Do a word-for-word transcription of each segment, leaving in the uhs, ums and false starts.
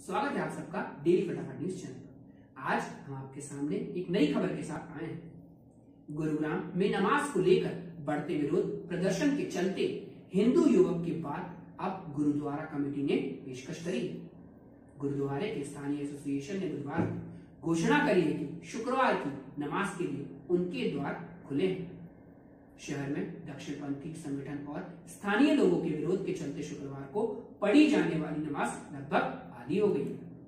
स्वागत है आप सबका डेली फटाफट न्यूज चैनल पर। आज हम आपके सामने एक नई खबर के साथ आए हैं। गुरुग्राम में नमाज को लेकर बढ़ते विरोध प्रदर्शन के चलते हिंदू युवक के बाद अब गुरुद्वारा कमेटी ने पेशकश करी है। गुरुद्वारे के स्थानीय एसोसिएशन ने बुधवार को घोषणा करी है कि शुक्रवार की नमाज के लिए उनके द्वार खुले हैं। शहर में दक्षिणपंथी संगठन और स्थानीय लोगों के विरोध के चलते शुक्रवार को पढ़ी जाने वाली नमाज लगभग आधी हो गई।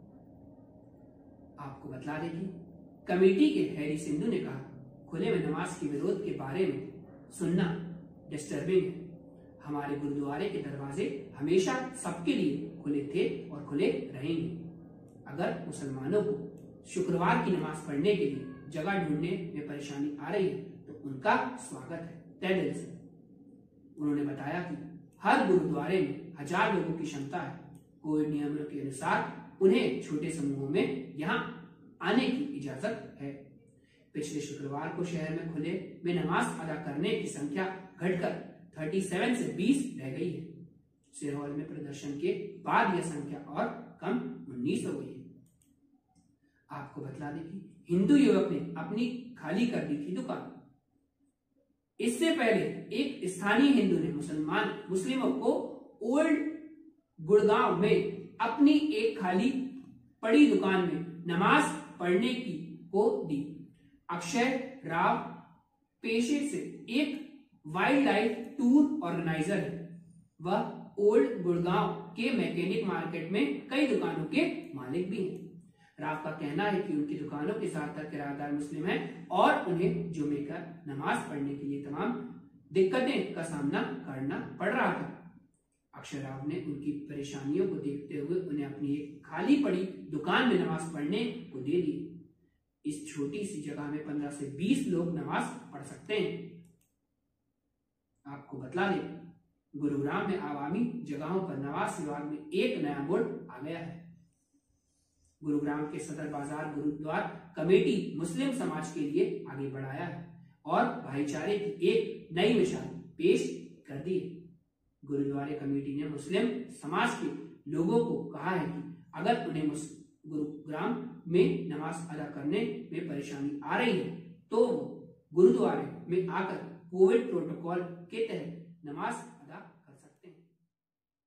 आपको बता दें कि कमेटी के हैरी सिंधु ने कहा, खुले में नमाज के विरोध के बारे में सुनना डिस्टर्बिंग है। हमारे गुरुद्वारे के दरवाजे हमेशा सबके लिए खुले थे और खुले रहेंगे। अगर मुसलमानों को शुक्रवार की नमाज पढ़ने के लिए जगह ढूंढने में परेशानी आ रही है तो उनका स्वागत है, तहे दिल से। उन्होंने बताया कि हर गुरुद्वारे में हजार लोगों की क्षमता है। कोविड नियमों के अनुसार उन्हें छोटे समूहों में यहाँ आने की इजाजत है। पिछले शुक्रवार को शहर में खुले में नमाज अदा करने की संख्या घटकर सैंतीस से बीस रह गई है। सिरहौल में प्रदर्शन के बाद यह संख्या और कम उन्नीस हो गई है। आपको बता दें कि हिंदू युवक ने अपनी खाली कर दी थी दुकान। इससे पहले एक स्थानीय हिंदू ने मुसलमान मुस्लिमों को ओल्ड गुड़गांव में अपनी एक खाली पड़ी दुकान में नमाज पढ़ने की को दी। अक्षय राव पेशे से एक वाइल्ड लाइफ टूर ऑर्गेनाइजर है। वह ओल्ड गुड़गांव के मैकेनिक मार्केट में कई दुकानों के मालिक भी हैं। राव का कहना है कि उनकी दुकानों के ज्यादातर किराएदार मुस्लिम हैं और उन्हें जुमे का नमाज पढ़ने के लिए तमाम दिक्कतें का सामना करना पड़ रहा था। अक्षय राव ने उनकी परेशानियों को देखते हुए उन्हें अपनी एक खाली पड़ी दुकान में नमाज पढ़ने को दे दी। इस छोटी सी जगह में पंद्रह से बीस लोग नमाज पढ़ सकते हैं। आपको बता दें, गुरुग्राम में आवामी जगहों पर नमाज विभाग में एक नया बोर्ड आ गया है। गुरुग्राम के सदर बाजार गुरुद्वार कमेटी मुस्लिम समाज के लिए आगे बढ़ाया है और भाईचारे की एक नई मिसाल पेश कर दी है। गुरुद्वारे कमेटी ने मुस्लिम समाज के लोगों को कहा है कि अगर उन्हें गुरुग्राम में नमाज अदा करने में परेशानी आ रही है तो वो गुरुद्वारे में आकर कोविड प्रोटोकॉल के तहत नमाज